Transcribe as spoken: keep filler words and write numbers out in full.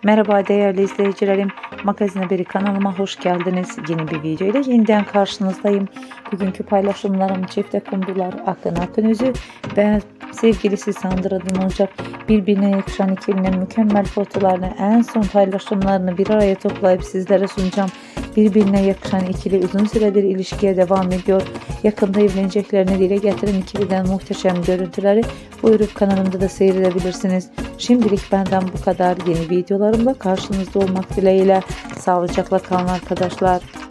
Merhaba değerli izleyicilerim, Magazin Haberi kanalıma hoş geldiniz. Yeni bir video ile yeniden karşınızdayım. Bugünkü paylaşımlarım çifte kumrular Akın Akınözü ve sevgilisi Sandra Dınocak birbirine yakışan ikilinin mükemmel fotolarını, en son paylaşımlarını bir araya toplayıp sizlere sunacağım. Birbirine yakışan ikili uzun süredir ilişkiye devam ediyor. Yakında evleneceklerini dile getiren ikiliden muhteşem görüntüleri buyurup kanalımda da seyredebilirsiniz. Şimdilik benden bu kadar. Yeni videolarımla karşınızda olmak dileğiyle. Sağlıcakla kalın arkadaşlar.